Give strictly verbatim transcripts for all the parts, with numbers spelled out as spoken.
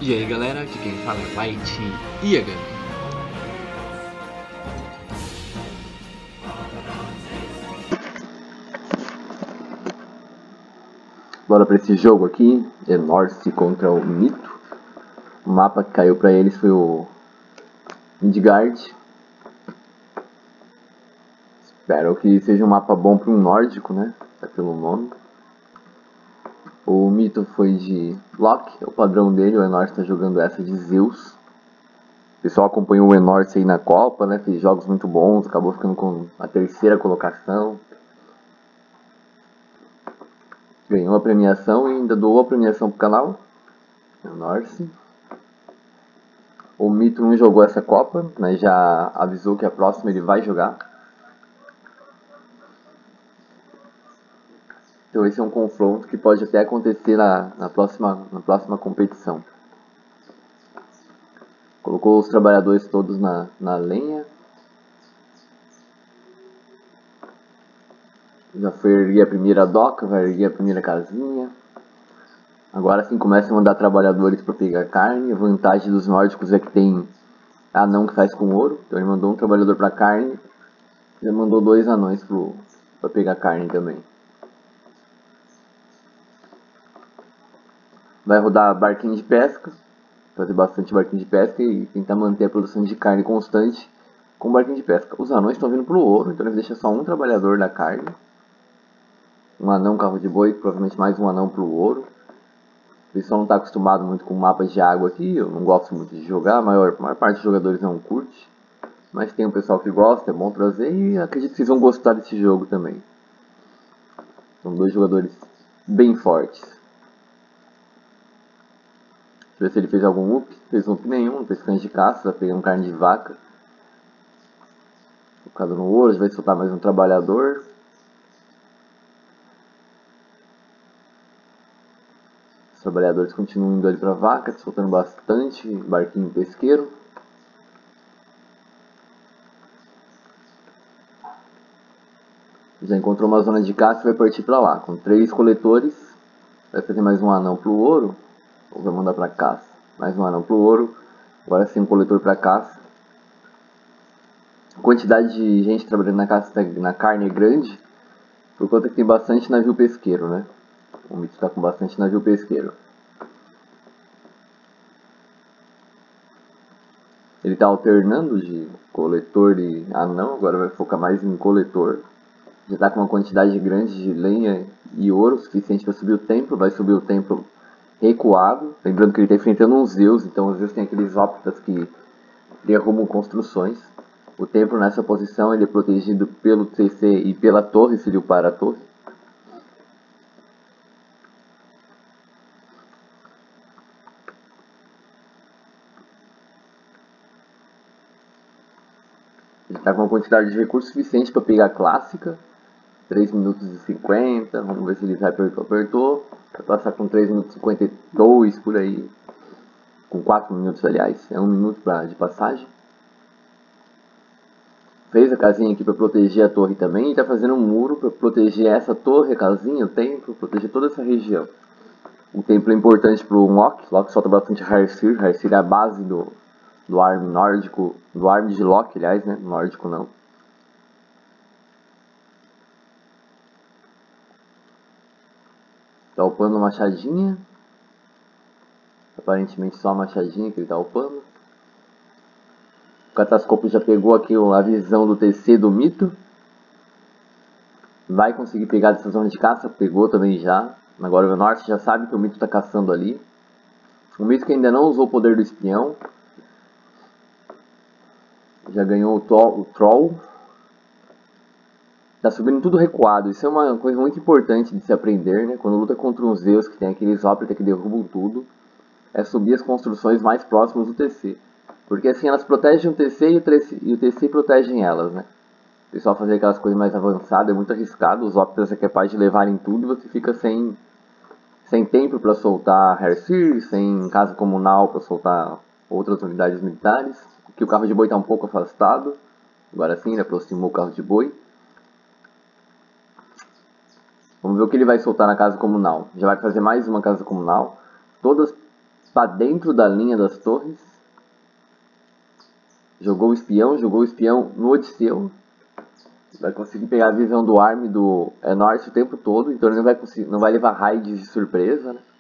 E aí galera, aqui quem fala é Light Yagan. Bora pra esse jogo aqui, Enorce contra o Mito. O mapa que caiu pra eles foi o Midgard. Espero que seja um mapa bom para um nórdico, né? É pelo nome. O Mito foi de Loki, é o padrão dele. O Enorce está jogando essa de Zeus. O pessoal acompanhou o Enorce aí na Copa, né? Fez jogos muito bons, acabou ficando com a terceira colocação. Ganhou a premiação e ainda doou a premiação pro canal. Enorce. O Mito não jogou essa Copa, mas já avisou que a próxima ele vai jogar. Então esse é um confronto que pode até acontecer na, na, próxima, na próxima competição. Colocou os trabalhadores todos na, na lenha. Já foi erguer a primeira doca, vai erguer a primeira casinha. Agora sim começa a mandar trabalhadores para pegar carne. A vantagem dos nórdicos é que tem anão que faz com ouro. Então ele mandou um trabalhador para carne. Já mandou dois anões para pegar carne também. Vai rodar barquinho de pesca, fazer bastante barquinho de pesca e tentar manter a produção de carne constante com barquinho de pesca. Os anões estão vindo pro ouro, então eles deixam só um trabalhador da carne. Um anão carro de boi, provavelmente mais um anão pro ouro. O pessoal não está acostumado muito com mapas de água aqui, eu não gosto muito de jogar, a maior, a maior parte dos jogadores não curte. Mas tem um pessoal que gosta, é bom trazer e acredito que vocês vão gostar desse jogo também. São dois jogadores bem fortes. Deixa eu ver se ele fez algum up. Fez up nenhum, não fez cães de caça, tá pegando carne de vaca. Focado no ouro, vai soltar mais um trabalhador. Os trabalhadores continuam indo ali pra vaca, soltando bastante barquinho pesqueiro. Já encontrou uma zona de caça e vai partir pra lá. Com três coletores, vai fazer mais um anão pro ouro. Ou vai mandar pra caça. Mais um anão pro ouro. Agora sim um coletor pra caça. A quantidade de gente trabalhando na, caça, na carne é grande. Por conta que tem bastante navio pesqueiro, né? O Mito está com bastante navio pesqueiro. Ele está alternando de coletor e anão. Agora vai focar mais em coletor. Já está com uma quantidade grande de lenha e ouro suficiente para subir o templo. Vai subir o templo recuado. Lembrando que ele está enfrentando um Zeus, então os Zeus tem aqueles óptas que derrubam construções. O templo nessa posição ele é protegido pelo T C e pela torre, seria o para-torre. Ele está com uma quantidade de recursos suficiente para pegar a clássica. três minutos e cinquenta, vamos ver se ele vai apertou, apertou. Vai passar com três minutos e cinquenta e dois por aí. Com quatro minutos, aliás, é um minuto pra, de passagem. Fez a casinha aqui para proteger a torre também. E está fazendo um muro para proteger essa torre, a casinha, o templo, proteger toda essa região. O templo é importante para o Loki. Loki solta bastante Harsir. Harsir é a base do, do arm nórdico, do arm de Loki, aliás, né? Nórdico não. Tá upando a machadinha. Aparentemente só a machadinha que ele tá upando. O Catascopo já pegou aqui a visão do T C do Mito. Vai conseguir pegar dessa zona de caça. Pegou também já. Agora o Norte já sabe que o Mito tá caçando ali. O Mito que ainda não usou o poder do espião. Já ganhou o, o Troll. Tá subindo tudo recuado. Isso é uma coisa muito importante de se aprender, né? Quando luta contra uns Zeus que tem aqueles ópera que derrubam tudo. É subir as construções mais próximas do T C. Porque assim elas protegem o T C e o T C, e o T C protegem elas, né? O pessoal fazer aquelas coisas mais avançadas é muito arriscado. Os ópteras é capaz de levarem tudo e você fica sem, sem tempo para soltar Harsir, sem casa comunal para soltar outras unidades militares. Aqui o carro de boi está um pouco afastado. Agora sim, ele aproximou o carro de boi. Vamos ver o que ele vai soltar na casa comunal. Já vai fazer mais uma casa comunal. Todas para dentro da linha das torres. Jogou o espião, jogou o espião no Odisseu. Vai conseguir pegar a visão do arm do Enorce o tempo todo, então ele não vai, conseguir, não vai levar raids de surpresa, né?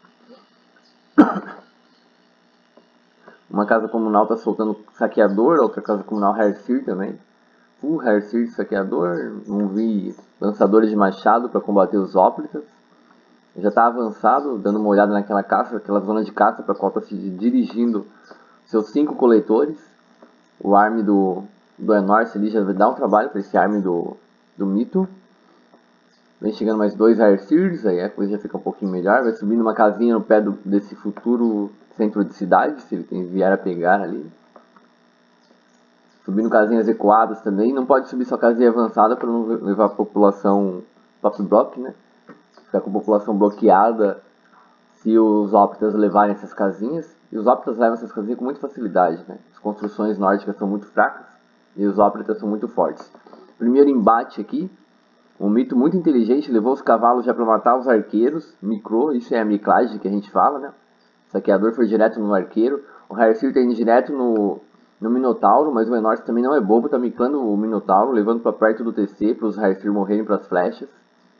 Uma casa comunal tá soltando saqueador, outra casa comunal Hercir também. Full Hercir de saqueador, não vi lançadores de machado para combater os Óplitas. Já tá avançado, dando uma olhada naquela caça, aquela zona de caça para qual tá se dirigindo seus cinco coletores. O arm do, do Enorce ali já vai dar um trabalho para esse arm do, do Mito. Vem chegando mais dois Hercirs, aí a coisa já fica um pouquinho melhor. Vai subindo uma casinha no pé do, desse futuro centro de cidade, se ele tem, vier a pegar ali. Subindo casinhas ecoadas também. Não pode subir só casinha avançada para não levar a população top block, né? Ficar com a população bloqueada se os Óptas levarem essas casinhas. E os Óptas levam essas casinhas com muita facilidade, né? As construções nórdicas são muito fracas e os Óptas são muito fortes. Primeiro embate aqui. Um Mito muito inteligente, levou os cavalos já para matar os arqueiros, microu, isso é a miclagem que a gente fala, né? O saqueador foi direto no arqueiro, o Hercir tá indo direto no, no Minotauro, mas o Enorce também não é bobo, tá miclando o Minotauro, levando para perto do T C, para os Hercir morrerem para as flechas.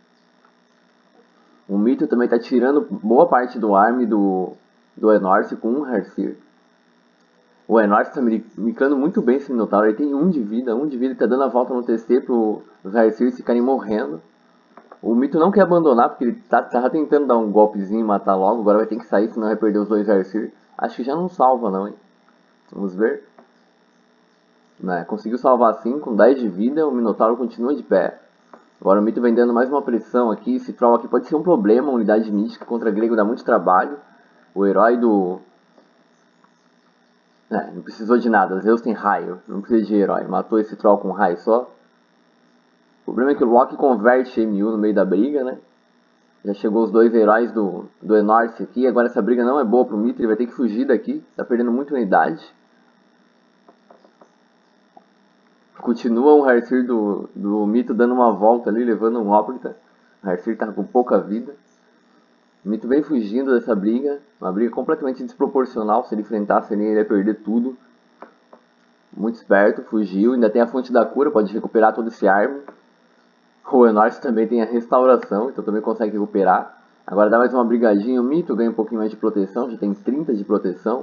O Mito também tá tirando boa parte do arm do, do Enorce com um Hercir. O Enorce tá micando muito bem esse Minotauro, ele tem um de vida, um de vida, ele tá dando a volta no T C para os Hercir ficarem morrendo. O Mito não quer abandonar, porque ele tá, tá tentando dar um golpezinho e matar logo, agora vai ter que sair, senão vai perder os dois Hercir. Acho que já não salva não, hein. Vamos ver. Né, conseguiu salvar sim, com dez de vida, o Minotauro continua de pé. Agora o Mito vem dando mais uma pressão aqui, esse troll aqui pode ser um problema, uma unidade mística contra grego dá muito trabalho. O herói do... É, não precisou de nada, Zeus tem raio, não precisa de herói, matou esse troll com raio só. O problema é que o Loki converte M U no meio da briga, né? Já chegou os dois heróis do, do Enorce aqui, agora essa briga não é boa pro Mito, ele vai ter que fugir daqui, tá perdendo muita unidade. Continua o Hercir do, do Mito dando uma volta ali, levando um Óplita. O Hercir tá com pouca vida. O Mito vem fugindo dessa briga, uma briga completamente desproporcional, se ele enfrentasse ele ia perder tudo. Muito esperto, fugiu, ainda tem a fonte da cura, pode recuperar todo esse arma. O Enorce também tem a restauração, então também consegue recuperar. Agora dá mais uma brigadinha, o Mito ganha um pouquinho mais de proteção, já tem trinta de proteção.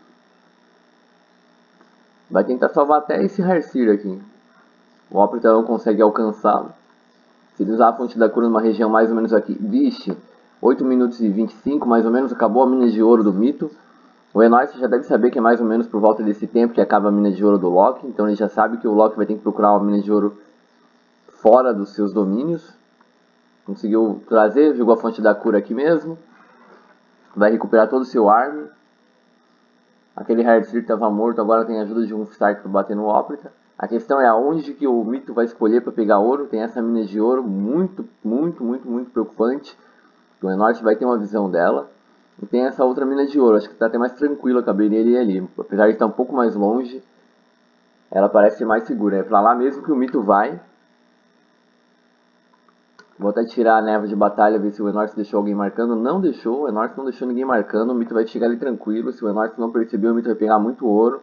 Vai tentar salvar até esse Hercir aqui. O Óplita não consegue alcançá-lo. Se ele usar a fonte da cura numa região mais ou menos aqui, vixe, oito minutos e vinte e cinco, mais ou menos, acabou a mina de ouro do Mito. O Enorce já deve saber que é mais ou menos por volta desse tempo que acaba a mina de ouro do Loki, então ele já sabe que o Loki vai ter que procurar uma mina de ouro fora dos seus domínios. Conseguiu trazer, jogou a fonte da cura aqui mesmo. Vai recuperar todo o seu arm. Aquele Hercir que estava morto agora tem a ajuda de um Stark para bater no Óplita. A questão é aonde que o Mito vai escolher para pegar ouro. Tem essa mina de ouro muito, muito, muito, muito preocupante. O Enorce vai ter uma visão dela. E tem essa outra mina de ouro. Acho que está até mais tranquila, caberia ele ali. Apesar de estar um pouco mais longe, ela parece ser mais segura. É para lá mesmo que o Mito vai. Vou até tirar a névoa de batalha, ver se o Enorce deixou alguém marcando. Não deixou, o Enorce não deixou ninguém marcando. O Mito vai chegar ali tranquilo. Se o Enorce não percebeu, o Mito vai pegar muito ouro.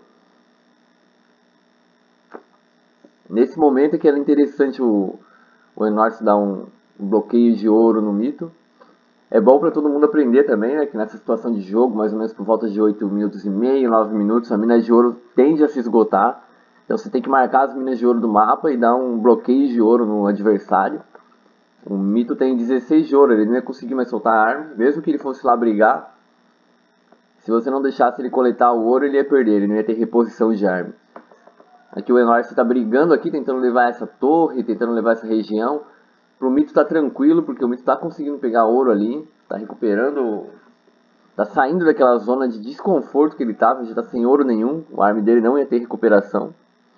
Nesse momento é que era interessante o, o Enorce dar um, um bloqueio de ouro no Mito. É bom para todo mundo aprender também, né? Que nessa situação de jogo, mais ou menos por volta de oito minutos e meio, nove minutos, a mina de ouro tende a se esgotar. Então você tem que marcar as minas de ouro do mapa e dar um bloqueio de ouro no adversário. O Mito tem dezesseis de ouro, ele não ia conseguir mais soltar a arma, mesmo que ele fosse lá brigar. Se você não deixasse ele coletar o ouro, ele ia perder, ele não ia ter reposição de arma. Aqui o Enorce está brigando aqui, tentando levar essa torre, tentando levar essa região. Pro Mito está tranquilo, porque o Mito está conseguindo pegar ouro ali, está recuperando, está saindo daquela zona de desconforto que ele estava, já está sem ouro nenhum, o arma dele não ia ter recuperação.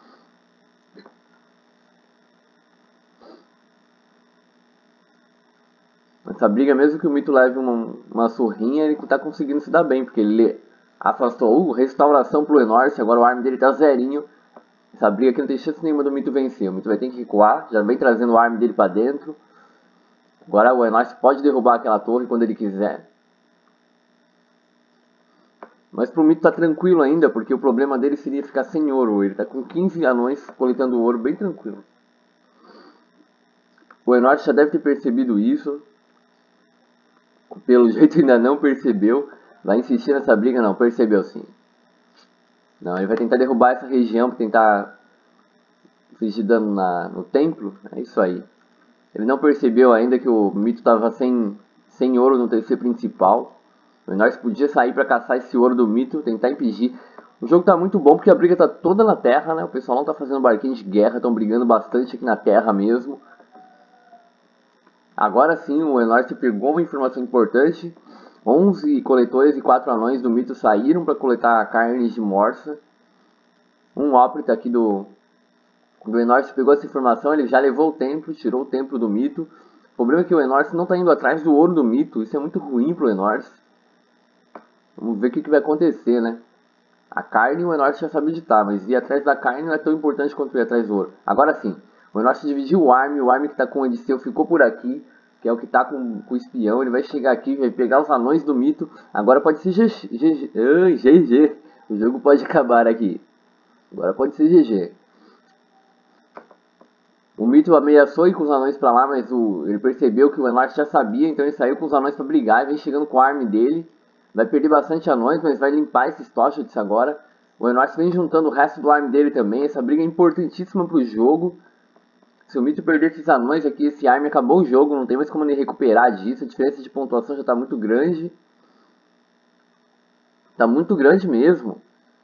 Essa briga, mesmo que o Mito leve uma, uma surrinha, ele tá conseguindo se dar bem, porque ele afastou uh, restauração pro Enorce, agora o arm dele tá zerinho. Essa briga aqui não tem chance nenhuma do Mito vencer, o Mito vai ter que recuar, já vem trazendo o arm dele pra dentro. Agora o Enorce pode derrubar aquela torre quando ele quiser. Mas pro Mito tá tranquilo ainda, porque o problema dele seria ficar sem ouro. Ele tá com quinze anões coletando ouro bem tranquilo. O Enorte já deve ter percebido isso. Pelo jeito ainda não percebeu. Vai insistir nessa briga? Não, percebeu sim. Não, ele vai tentar derrubar essa região para tentar fingir dano na, no templo. É isso aí. Ele não percebeu ainda que o Mito estava sem, sem ouro no T C principal. O Enorte podia sair para caçar esse ouro do Mito, tentar impedir. O jogo tá muito bom porque a briga tá toda na terra, né? O pessoal não tá fazendo barquinho de guerra, estão brigando bastante aqui na terra mesmo. Agora sim, o Enorte pegou uma informação importante. onze coletores e quatro anões do Mito saíram para coletar carnes de morsa. Um óprita aqui do, do Enorte pegou essa informação, ele já levou o templo, tirou o templo do Mito. O problema é que o Enorte não está indo atrás do ouro do Mito, isso é muito ruim pro Enorte. Vamos ver o que, que vai acontecer, né? A carne o Enorte já sabe onde tá, mas ir atrás da carne não é tão importante quanto ir atrás do ouro. Agora sim, o Enorte dividiu o arme, o arme que está com o Odisseu ficou por aqui, que é o que está com, com o espião. Ele vai chegar aqui, vai pegar os anões do Mito. Agora pode ser G G. Ai, G G. O jogo pode acabar aqui. Agora pode ser G G. O Mito ameaçou ir com os anões pra lá, mas o, ele percebeu que o Enorte já sabia, então ele saiu com os anões pra brigar e vem chegando com a arma dele. Vai perder bastante anões, mas vai limpar esses Toshots agora. O Enorte vem juntando o resto do arme dele também. Essa briga é importantíssima pro jogo. Se o Mito perder esses anões aqui, esse arme acabou o jogo, não tem mais como ele recuperar disso. A diferença de pontuação já está muito grande. Está muito grande mesmo.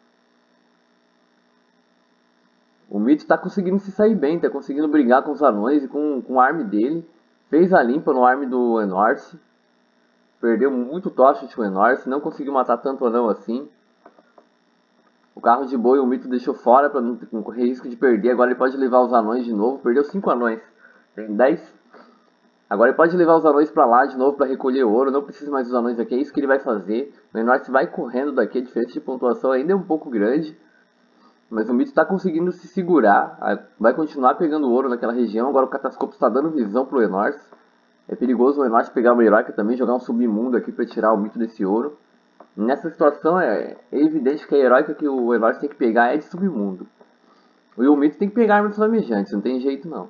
O Mito está conseguindo se sair bem, está conseguindo brigar com os anões e com, com o arme dele. Fez a limpa no arme do Enorce. Perdeu muito Toshot o Enorce, não conseguiu matar tanto anão assim. O carro de boi o Mito deixou fora para não correr risco de perder. Agora ele pode levar os anões de novo. Perdeu cinco anões. Tem dez. Agora ele pode levar os anões para lá de novo para recolher ouro. Não precisa mais dos anões aqui. É isso que ele vai fazer. O Enorce vai correndo daqui. A diferença de pontuação ainda é um pouco grande. Mas o Mito está conseguindo se segurar. Vai continuar pegando ouro naquela região. Agora o Catáscopo está dando visão para o Enorce. É perigoso o Enorce pegar uma heróica também. Jogar um submundo aqui para tirar o Mito desse ouro. Nessa situação é, é evidente que a heróica que o Enorce tem que pegar é de submundo. E o Mito tem que pegar armas flamejantes, não tem jeito não.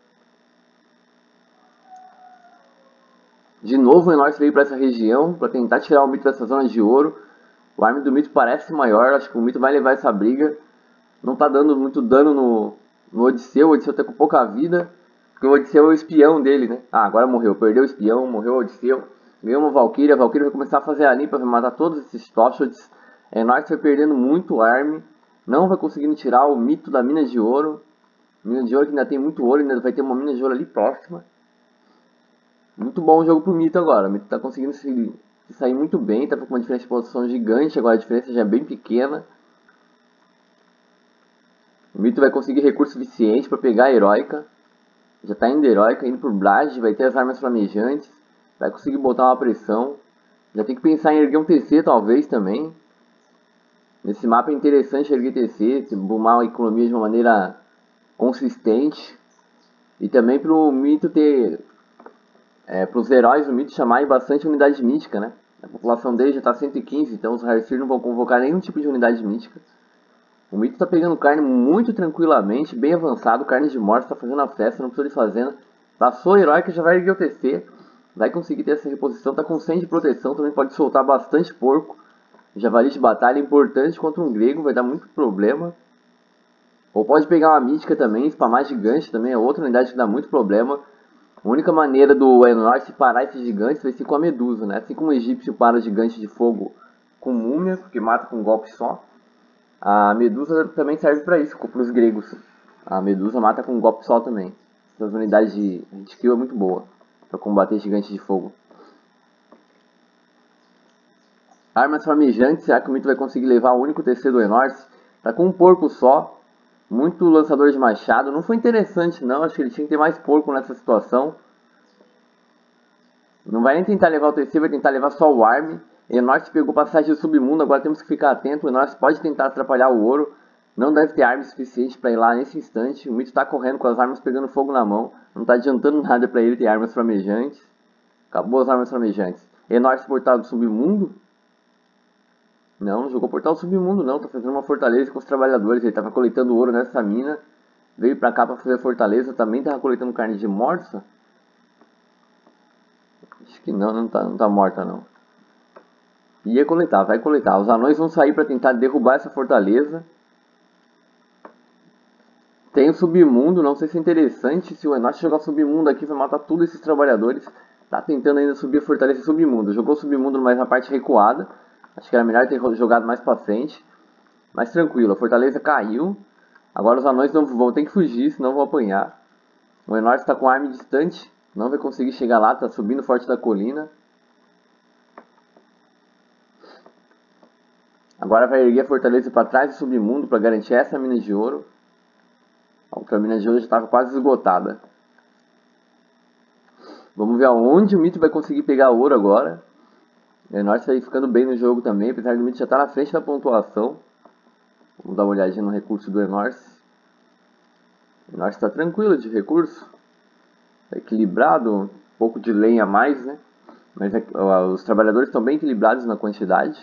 De novo o Enorce veio para essa região para tentar tirar o Mito dessa zona de ouro. O arme do Mito parece maior, acho que o Mito vai levar essa briga. Não está dando muito dano no, no Odisseu, o Odisseu está com pouca vida. Porque o Odisseu é o espião dele, né? Ah, agora morreu, perdeu o espião, morreu o Odisseu. Ganhou uma Valkyria, a Valkyria vai começar a fazer a limpa, vai matar todos esses Toshots. Enorce vai perdendo muito arme, não vai conseguindo tirar o Mito da mina de ouro. Mina de ouro que ainda tem muito ouro, ainda vai ter uma mina de ouro ali próxima. Muito bom o jogo pro Mito agora, o Mito tá conseguindo se, se sair muito bem, tá com uma diferença de posição gigante, agora a diferença já é bem pequena. O Mito vai conseguir recurso suficiente para pegar a heróica. Já tá indo heróica, indo por Blade, vai ter as armas flamejantes. Vai conseguir botar uma pressão. Já tem que pensar em erguer um T C talvez também. Nesse mapa é interessante erguer T C, boomar a economia de uma maneira consistente. E também para o Mito ter... É, para os heróis do Mito chamarem bastante unidade mítica, né? A população dele já está cento e quinze, então os Harseer não vão convocar nenhum tipo de unidade mítica. O Mito está pegando carne muito tranquilamente, bem avançado. Carne de morte, está fazendo a festa, não precisa de fazenda. Passou a heróica, já vai erguer o T C. Vai conseguir ter essa reposição, tá com cem de proteção, também pode soltar bastante porco. Javali de batalha importante contra um grego, vai dar muito problema. Ou pode pegar uma mítica também, spamar gigante também, é outra unidade que dá muito problema. A única maneira do Enorce parar esses gigantes vai ser com a Medusa, né? Assim como o egípcio para gigante de fogo com múmia, que mata com um golpe só. A Medusa também serve para isso, para os gregos. A Medusa mata com um golpe só também. Essas unidades de, de skill é muito boa para combater gigantes de fogo. Armas flamejantes, será que o Mito vai conseguir levar o único T C do Enorce? Tá com um porco só, muito lançador de machado, não foi interessante não, acho que ele tinha que ter mais porco nessa situação. Não vai nem tentar levar o T C, vai tentar levar só o arme. Enorce pegou passagem do submundo, agora temos que ficar atento, o Enorce pode tentar atrapalhar o ouro. Não deve ter arma suficiente para ir lá nesse instante. O Mito está correndo com as armas pegando fogo na mão. Não está adiantando nada para ele ter armas flamejantes. Acabou as armas flamejantes. Enorce portado do submundo. Não, não jogou Portal Submundo não, tá fazendo uma fortaleza com os trabalhadores, ele tava coletando ouro nessa mina, veio pra cá pra fazer a fortaleza, também tava coletando carne de morsa? Acho que não, não tá, não tá morta não. Ia coletar, vai coletar, os anões vão sair pra tentar derrubar essa fortaleza. Tem o submundo, não sei se é interessante, se o Enoch jogar o submundo aqui vai matar todos esses trabalhadores. Tá tentando ainda subir a fortaleza submundo, jogou o submundo mais na parte recuada. Acho que era melhor ter jogado mais pra frente. Mas tranquilo, a fortaleza caiu. Agora os anões não vão ter que fugir, senão vão apanhar. O Enoch está com arma distante, não vai conseguir chegar lá, tá subindo forte da colina. Agora vai erguer a fortaleza para trás do submundo para garantir essa mina de ouro. A outra mina de ouro já estava quase esgotada. Vamos ver aonde o Mito vai conseguir pegar ouro agora. O Enoch está ficando bem no jogo também, apesar do Mito já estar na frente da pontuação. Vamos dar uma olhadinha no recurso do Enoch. O Enoch está tranquilo de recurso. Está equilibrado, um pouco de lenha a mais, né? Mas é, ó, os trabalhadores estão bem equilibrados na quantidade.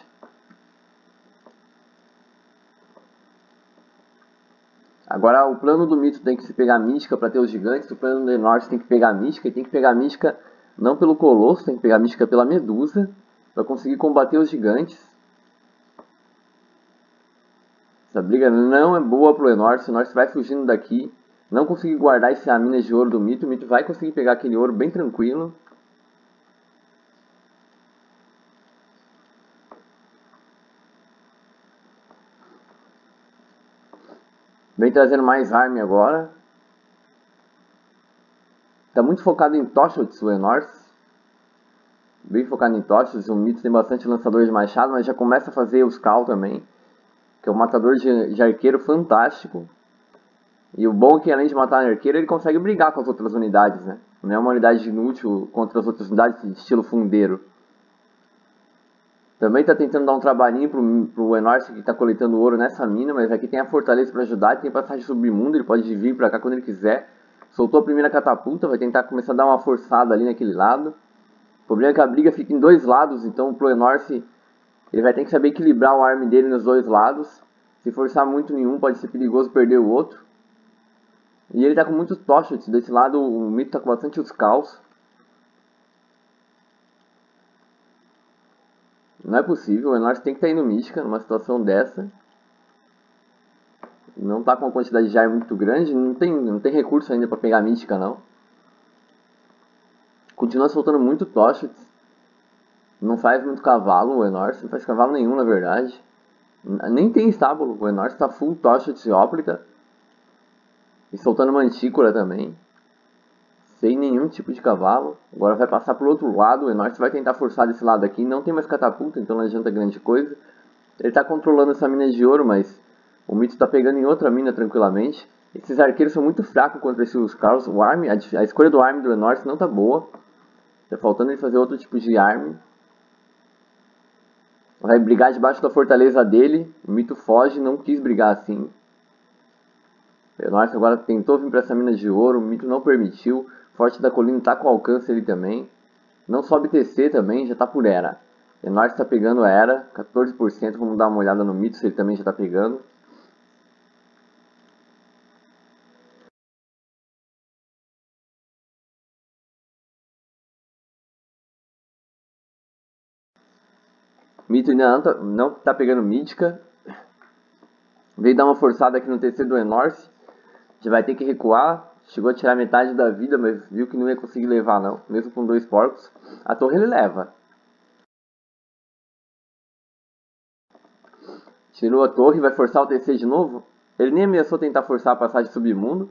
Agora o plano do Mito tem que se pegar a mística para ter os gigantes. O plano do Enoch tem que pegar a mística. E tem que pegar a mística não pelo Colosso, tem que pegar a mística pela Medusa. Para conseguir combater os gigantes. Essa briga não é boa pro Enoch. O Enoch vai fugindo daqui. Não conseguir guardar esse a mina de ouro do Mito. O Mito vai conseguir pegar aquele ouro bem tranquilo. Vem trazendo mais arma agora. Tá muito focado em Toshots o Enoch. Bem focado em Toshots. O Mito tem bastante lançador de machado, mas já começa a fazer os Cal também. Que é um matador de, de arqueiro fantástico. E o bom é que além de matar arqueiro, ele consegue brigar com as outras unidades, né? Não é uma unidade inútil contra as outras unidades de estilo fundeiro. Também está tentando dar um trabalhinho pro, pro Enoch que está coletando ouro nessa mina, mas aqui tem a fortaleza para ajudar, tem passagem submundo, ele pode vir para cá quando ele quiser. Soltou a primeira catapulta, vai tentar começar a dar uma forçada ali naquele lado. O problema é que a briga fica em dois lados, então pro Enoch ele vai ter que saber equilibrar o arme dele nos dois lados. Se forçar muito nenhum, pode ser perigoso perder o outro. E ele tá com muitos Toshots, desse lado o Mito tá com bastante os Caos. Não é possível, o Enoch tem que estar indo mística numa situação dessa. Não tá com uma quantidade de arma muito grande, não tem, não tem recurso ainda pra pegar mística não. Continua soltando muito Toshots. Não faz muito cavalo o Enoch, não faz cavalo nenhum na verdade. Nem tem estábulo, o Enoch tá full Toshots e Óplita. E soltando Mantícora também. Sem nenhum tipo de cavalo. Agora vai passar pro outro lado. O Enoch vai tentar forçar desse lado aqui. Não tem mais catapulta, então não adianta grande coisa. Ele tá controlando essa mina de ouro, mas o Mito tá pegando em outra mina tranquilamente. Esses arqueiros são muito fracos contra esses Carls. O arm, a, a escolha do arm do Enoch não tá boa. Tá faltando ele fazer outro tipo de arm. Vai brigar debaixo da fortaleza dele. O Mito foge, não quis brigar assim. O Enoch agora tentou vir para essa mina de ouro. O Mito não permitiu. Forte da colina tá com alcance ele também. Não sobe T C também, já tá por era. Enoch está pegando a era, quatorze por cento. Vamos dar uma olhada no Mito se ele também já tá pegando. Mito ainda não tá, não tá pegando mítica. Veio dar uma forçada aqui no T C do Enoch. Já vai ter que recuar. Chegou a tirar metade da vida, mas viu que não ia conseguir levar não. Mesmo com dois porcos. A torre ele leva. Tirou a torre, vai forçar o T C de novo. Ele nem ameaçou tentar forçar a passagem submundo.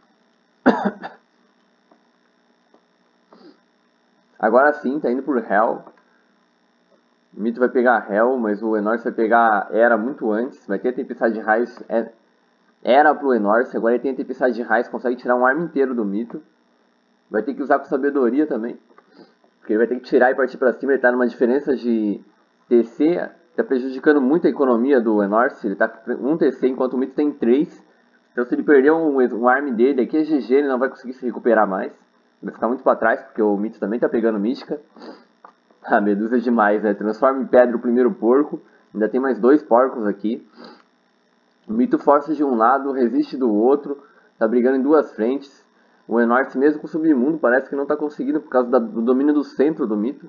Agora sim, tá indo por Hell. O Mito vai pegar Hell, mas o Enoch vai pegar Era muito antes. Vai ter a Tempestade de Raios. Era pro Enoch, agora ele tem a Tempestade de Raios, consegue tirar um arma inteiro do Mito. Vai ter que usar com sabedoria também. Porque ele vai ter que tirar e partir pra cima. Ele tá numa diferença de T C. Tá prejudicando muito a economia do Enoch. Ele tá com um T C enquanto o Mito tem três. Então se ele perder um, um arm dele aqui é G G, ele não vai conseguir se recuperar mais. Vai ficar muito pra trás, porque o Mito também tá pegando mística. A Medusa é demais, né? Transforma em pedra o primeiro porco. Ainda tem mais dois porcos aqui. O Mito força de um lado, resiste do outro. Tá brigando em duas frentes. O Enorce, mesmo com o Submundo, parece que não tá conseguindo por causa da, do domínio do centro do Mito.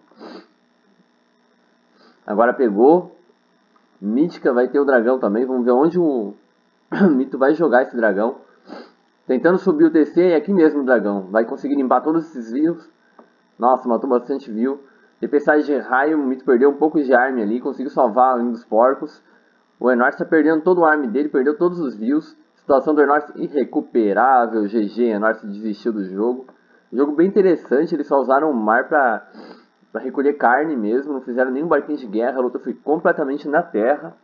Agora pegou. Mítica vai ter o dragão também. Vamos ver onde o Mito vai jogar esse dragão. Tentando subir o T C e aqui mesmo o dragão. Vai conseguir limpar todos esses views. Nossa, matou bastante view. Tempestade de raio, o Mito perdeu um pouco de arma ali. Conseguiu salvar um dos porcos. O Enorce tá perdendo todo o arma dele. Perdeu todos os views. Situação do Enorce irrecuperável. G G, Enorce desistiu do jogo. Jogo bem interessante. Eles só usaram o mar pra, pra recolher carne mesmo. Não fizeram nenhum barquinho de guerra. A luta foi completamente na terra.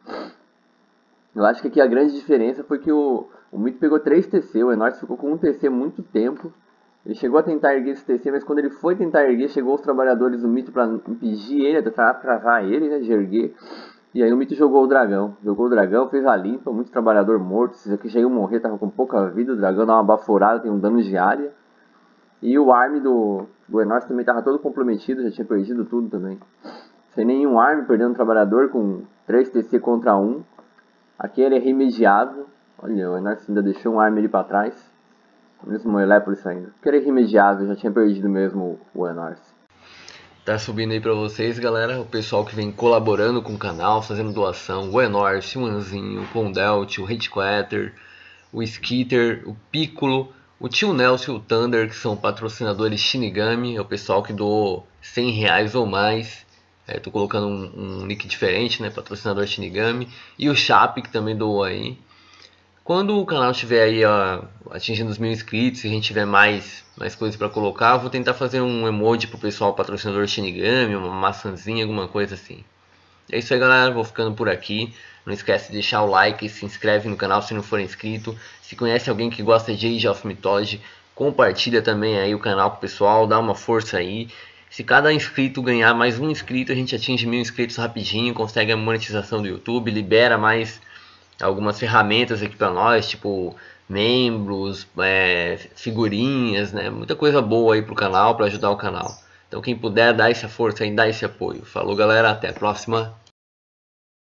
Eu acho que aqui a grande diferença foi que o, o Mito pegou três T C, o Enorce ficou com um T C muito tempo. Ele chegou a tentar erguer esse T C, mas quando ele foi tentar erguer, chegou os trabalhadores do Mito para impedir ele, tentar atrasar ele, né, de erguer. E aí o Mito jogou o dragão. Jogou o dragão, fez a limpa, muito trabalhador morto. Esses aqui já iam morrer, tava com pouca vida. O dragão dá uma baforada, tem um dano de área. E o arm do, do Enorce também tava todo comprometido, já tinha perdido tudo também. Sem nenhum arm, perdendo um trabalhador com três T C contra um. Aqui ele é remediado. Olha, o Enorce ainda deixou um arm ali pra trás. Mesmo o Elépolis saindo. Aqui ele é remediado, já tinha perdido mesmo o Enorce. Tá subindo aí pra vocês, galera, o pessoal que vem colaborando com o canal, fazendo doação. O Enorce, o Anzinho, o Pondelt, o Redquater, o Skitter, o Piccolo, o Tio Nelson e o Thunder, que são patrocinadores Shinigami. É o pessoal que doou cem reais ou mais. É, tô colocando um, um nick diferente, né? Patrocinador Shinigami. E o Chape, que também doou aí. Quando o canal estiver aí ó, atingindo os mil inscritos e a gente tiver mais, mais coisas para colocar, eu vou tentar fazer um emoji pro pessoal patrocinador Shinigami, uma maçãzinha, alguma coisa assim. É isso aí, galera. Vou ficando por aqui. Não esquece de deixar o like, se inscreve no canal se não for inscrito. Se conhece alguém que gosta de Age of Mythology, compartilha também aí o canal com o pessoal, dá uma força aí. Se cada inscrito ganhar mais um inscrito, a gente atinge mil inscritos rapidinho, consegue a monetização do YouTube, libera mais algumas ferramentas aqui para nós, tipo membros, é, figurinhas, né? Muita coisa boa aí pro canal, para ajudar o canal. Então quem puder, dá essa força aí, dá esse apoio. Falou, galera, até a próxima.